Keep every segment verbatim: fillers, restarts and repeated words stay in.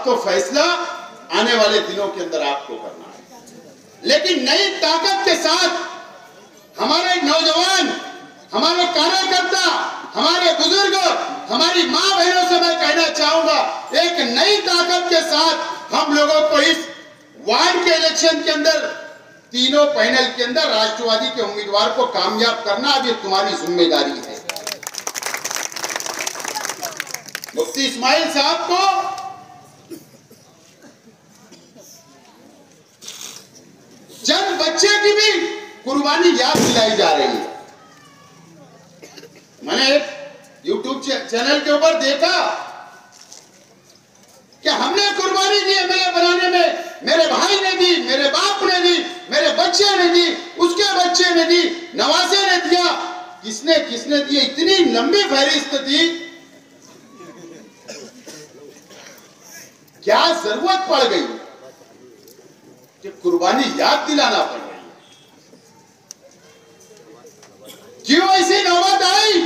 अब तो फैसला आने वाले दिनों के अंदर आपको करना है। लेकिन नई ताकत के साथ हमारे नौजवान, हमारे कार्यकर्ता, हमारे बुजुर्ग, हमारी मां बहनों से मैं कहना चाहूंगा, एक नई ताकत के साथ हम लोगों को इस वार्ड के इलेक्शन के अंदर तीनों पैनल के अंदर राष्ट्रवादी के उम्मीदवार को कामयाब करना अब ये तुम्हारी जिम्मेदारी है। मुफ्ती इस्माइल साहब को जन बच्चे की भी कुर्बानी याद दिलाई जा रही है। मैंने एक यूट्यूब चैनल के ऊपर देखा कि हमने कुर्बानी दी एमएलए बनाने में, मेरे भाई ने दी, मेरे बाप ने दी, मेरे बच्चे ने दी, उसके बच्चे ने दी, नवासे ने दिया, किसने किसने दी, इतनी लंबी फहरिस्त थी। क्या जरूरत पड़ गई कि कुर्बानी याद दिलाना पड़ रही है? क्यों ऐसी नौबत आई?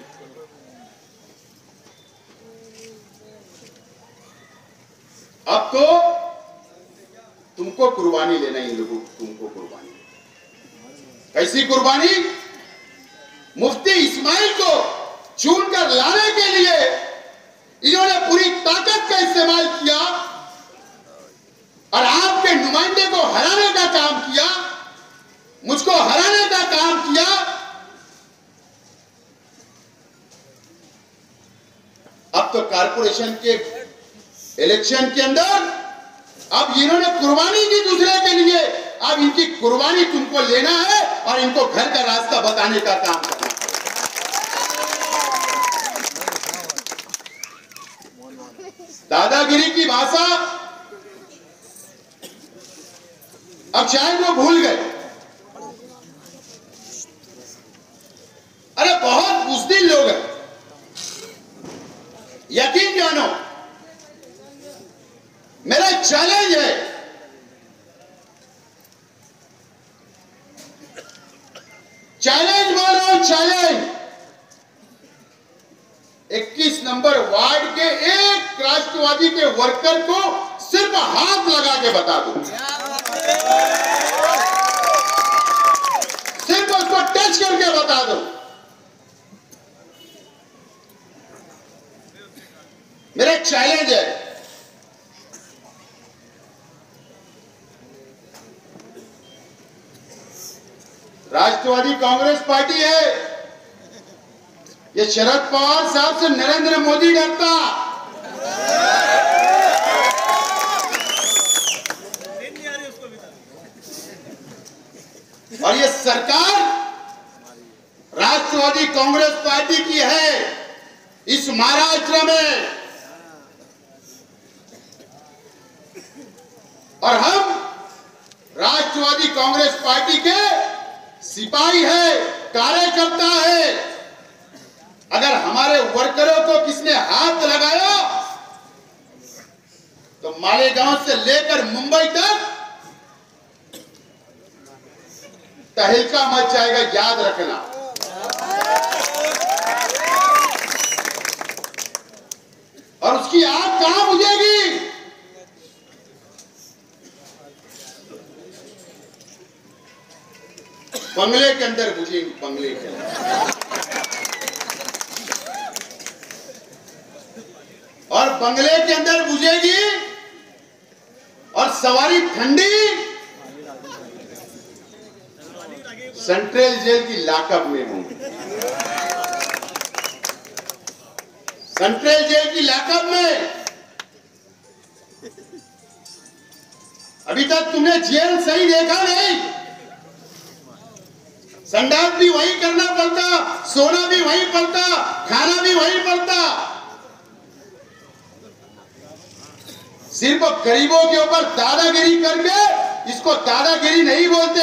अब तो तुमको कुर्बानी लेना ही, लोगों तुमको कुर्बानी। कैसी कुर्बानी? मुफ्ती इस्माइल को चुनकर लाने के लिए इन्होंने पूरी ताकत का इस्तेमाल किया और आपके नुमाइंदे को हराने का काम किया, मुझको हराने का काम किया। अब तो कारपोरेशन के इलेक्शन के अंदर अब इन्होंने कुर्बानी दी दूसरे के लिए, अब इनकी कुर्बानी तुमको लेना है और इनको घर का रास्ता बताने का काम करना है। दादागिरी की भाषा अब शायद वो भूल गए। अरे बहुत बुज़दिल लोग हैं, यकीन जानो। मेरा चैलेंज है, चैलेंज बोल रहा हूं, चैलेंज। इक्कीस नंबर वार्ड के एक राष्ट्रवादी के वर्कर को सिर्फ हाथ लगा के बता दो, सिर्फ उसको टच करके बता दो। मेरा चैलेंज है। राष्ट्रवादी कांग्रेस पार्टी है, ये शरद पवार साहब से नरेंद्र मोदी डरता। और ये सरकार राष्ट्रवादी कांग्रेस पार्टी की है इस महाराष्ट्र में, और हम राष्ट्रवादी कांग्रेस पार्टी के सिपाही है, कार्यकर्ता है। अगर हमारे वर्करों को किसने हाथ लगाया तो मालेगांव से लेकर मुंबई तक तहलका मच जाएगा, याद रखना। और उसकी आग कहां बुझेगी? बंगले के अंदर बुझेगी, बंगले के अंदर। और बंगले के अंदर बुझेगी और सवारी ठंडी सेंट्रल जेल की लाकअप में होंगी। सेंट्रल जेल की लाकअप में अभी तक तुमने जेल सही देखा नहीं। संडास भी वही करना पड़ता, सोना भी वही पड़ता, खाना भी वही पड़ता। सिर्फ गरीबों के ऊपर दादागिरी करके इसको दादागिरी नहीं बोलते।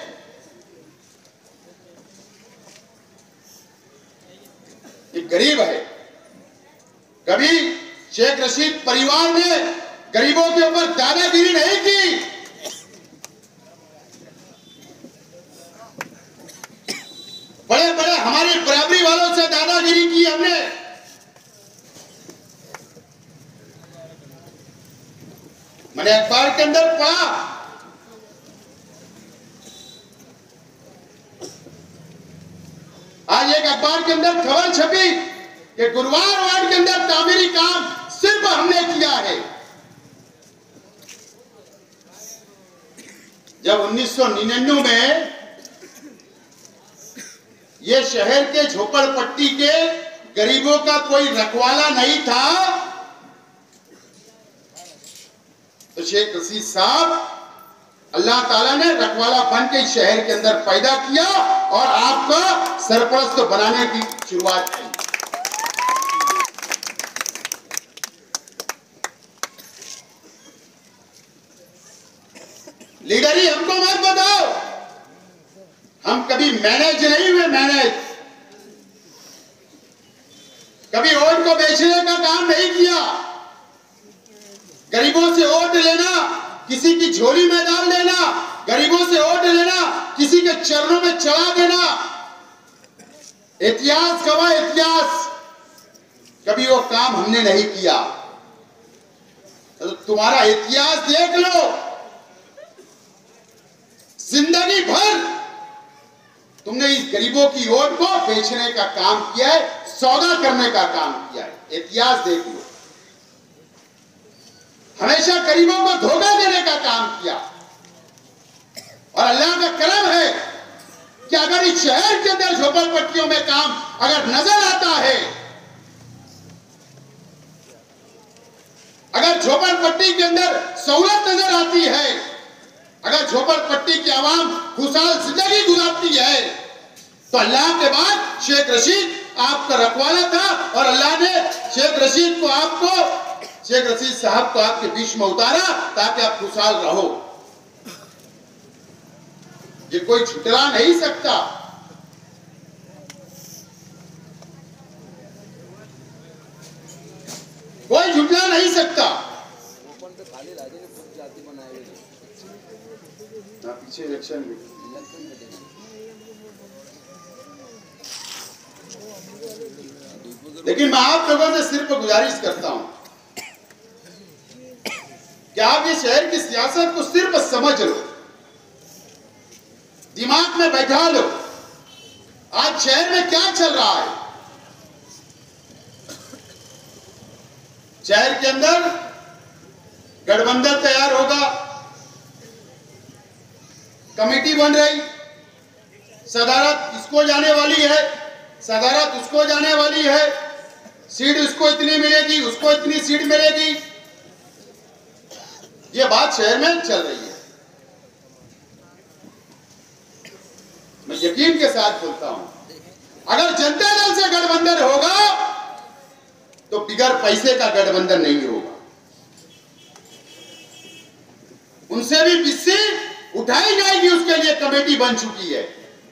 ये गरीब है। कभी शेख रशीद परिवार ने गरीबों के ऊपर दादागिरी नहीं की। बड़े बड़े हमारे बराबरी वालों से दादागिरी की हमने। मैंने अखबार के अंदर पढ़ा, आज एक अखबार के अंदर खबर छपी कि गुरुवार वार्ड के अंदर तामीरी काम सिर्फ हमने किया है। जब उन्नीस सौ निन्यानवे में ये शहर के झोपड़पट्टी के गरीबों का कोई रखवाला नहीं था, तो शेख रशीद साहब अल्लाह ताला ने रखवाला बन के शहर के अंदर पैदा किया और आपका सरपरस्त बनाने की शुरुआत की। लीडरी हमको मत बताओ, हम कभी मैनेज नहीं हुए, मैनेज कभी वोट को बेचने का काम नहीं किया। गरीबों से वोट लेना, किसी की झोली में डाल देना, गरीबों से वोट लेना, किसी के चरणों में चढ़ा देना, इतिहास गवाह इतिहास, कभी वो काम हमने नहीं किया। तो तुम्हारा इतिहास देख लो, जिंदगी भर तुमने इस गरीबों की वोट को बेचने का काम किया है, सौदा करने का काम किया है। इतिहास देख लो, हमेशा गरीबों को धोखा देने का काम किया। और अल्लाह का करम है कि अगर इस शहर के अंदर झोपड़पट्टियों में काम अगर नजर आता है, अगर झोपड़पट्टी के अंदर सहूलत नजर आती है, अगर झोपड़पट्टी की आवाम खुशहाल जिंदगी गुजारती है, तो अल्लाह के बाद शेख रशीद आपका रखवाला था और अल्लाह ने शेख रशीद को आपको शेख रशीद साहब को आपके बीच में उतारा ताकि आप खुशहाल रहो। ये कोई झुटला नहीं सकता। कोई झुटला नहीं सकता। पीछे इलेक्शन में लेकिन मैं आप लोगों से सिर्फ गुजारिश करता हूं कि आप ये शहर की सियासत को सिर्फ समझ लो, दिमाग में बैठा लो। आज शहर में क्या चल रहा है? शहर के अंदर गठबंधन तैयार होगा, कमेटी बन रही, सदारत इसको जाने वाली है, सदारत उसको जाने वाली है, सीट उसको इतनी मिलेगी, उसको इतनी सीट मिलेगी। ये बात शहर में चल रही है। मैं यकीन के साथ बोलता हूं, अगर जनता दल से गठबंधन होगा तो बिगर पैसे का गठबंधन नहीं होगा। उनसे भी बिस्सी उठाई जाएगी, उसके लिए कमेटी बन चुकी है।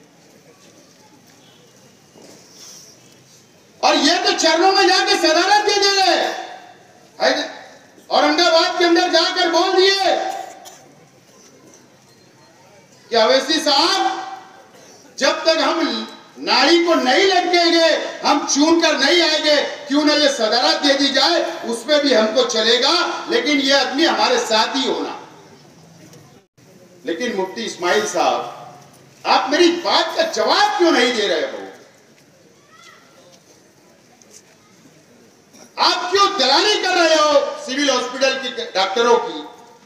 और ये तो चरणों में जाकर सदारत दे दे रहे, औरंगाबाद के अंदर जाकर बोल दिए कि अवैसी साहब, जब तक हम नारी को नहीं लटकेंगे, हम चुन कर नहीं आएंगे, क्यों ना ये सदारत दे दी जाए, उसमें भी हमको चलेगा, लेकिन ये आदमी हमारे साथ ही होना। लेकिन मुफ्ती इस्माइल साहब, आप मेरी बात का जवाब क्यों नहीं दे रहे हो? आप क्यों दलाली कर रहे हो सिविल हॉस्पिटल की डॉक्टरों की?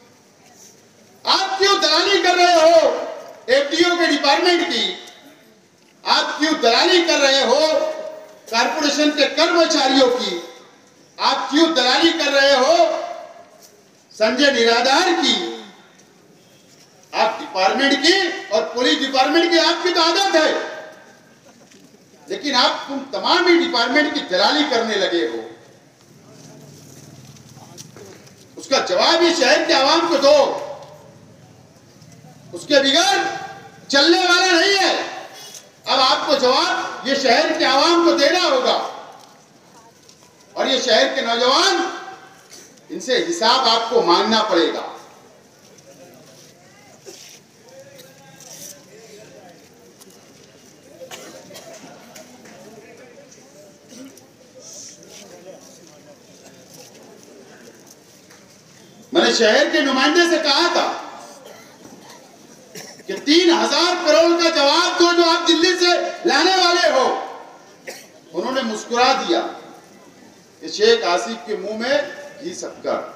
आप क्यों दलाली कर रहे हो एफडीओ के डिपार्टमेंट की? आप क्यों दलाली कर रहे हो कारपोरेशन के कर्मचारियों की? आप क्यों दलाली कर रहे हो संजय निराधार की? आप डिपार्टमेंट की और पुलिस डिपार्टमेंट की आपकी तो आदत है, लेकिन आप तुम तमाम ही डिपार्टमेंट की दलाली करने लगे हो। उसका जवाब ये शहर के आवाम को दो, उसके बिगड़ चलने वाला नहीं है। अब आपको जवाब ये शहर के आवाम को देना होगा और ये शहर के नौजवान, इनसे हिसाब आपको मांगना पड़ेगा। मैंने मैं शहर के नुमाइंदे से कहा था कि तीन हजार करोड़ का जवाब दो जो आप दिल्ली से लाने वाले हो। उन्होंने मुस्कुरा दिया कि शेख आसिफ के मुंह में घी शक्कर।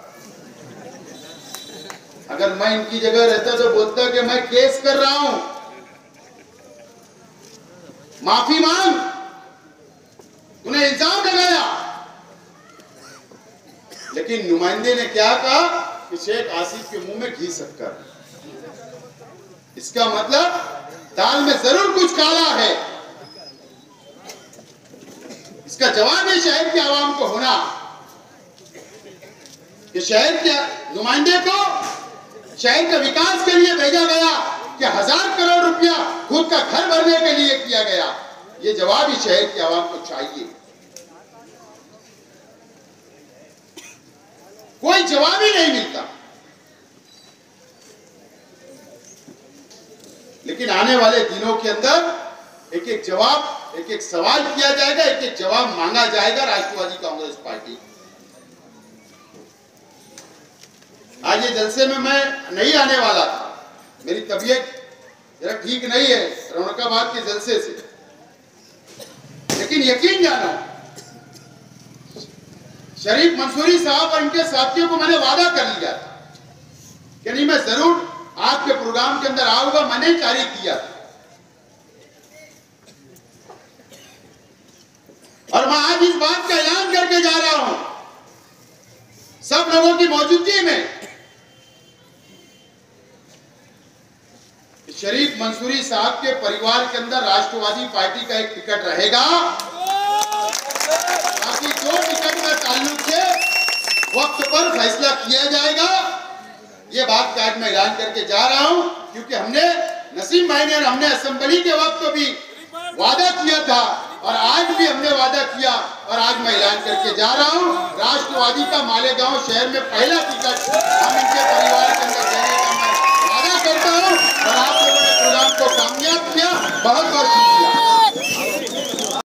अगर मैं इनकी जगह रहता तो बोलता कि मैं केस कर रहा हूं, माफी मांग, उन्हें इल्जाम लगाया। लेकिन नुमाइंदे ने क्या कहा कि शेख आसिफ के मुंह में घी शक्कर। इसका मतलब दाल में जरूर कुछ काला है। इसका जवाब है शहर के आवाम को होना कि शहर के नुमाइंदे को शहर के विकास के लिए भेजा गया कि हजार करोड़ रुपया खुद का घर भरने के लिए किया गया। ये जवाब ही शहर के आवाम को चाहिए। कोई जवाब ही नहीं मिलता। लेकिन आने वाले दिनों के अंदर एक एक जवाब, एक एक सवाल किया जाएगा, एक एक जवाब मांगा जाएगा राष्ट्रवादी कांग्रेस पार्टी। आज ये जलसे में मैं नहीं आने वाला था, मेरी तबीयत जरा ठीक नहीं है रौनकाबाद के जलसे से। लेकिन यकीन जानो, शरीफ मंसूरी साहब और इनके साथियों को मैंने वादा कर लिया था कि नहीं, मैं जरूर आपके प्रोग्राम के अंदर आऊंगा। मैंने जारी किया था और मैं आज इस बात का ऐलान करके जा रहा हूं सब लोगों की मौजूदगी में, शरीफ मंसूरी साहब के परिवार के अंदर राष्ट्रवादी पार्टी का एक टिकट रहेगा। बाकी दो टिकट का ताल्लुक से वक्त पर फैसला किया जाएगा। ये बात का आज मैं ऐलान करके जा रहा हूं, क्योंकि हमने नसीम भाई ने और हमने असेंबली के वक्त भी वादा किया था और आज भी हमने वादा किया और आज मैं ऐलान करके जा रहा हूं, राष्ट्रवादी का मालेगांव शहर में पहला टिकट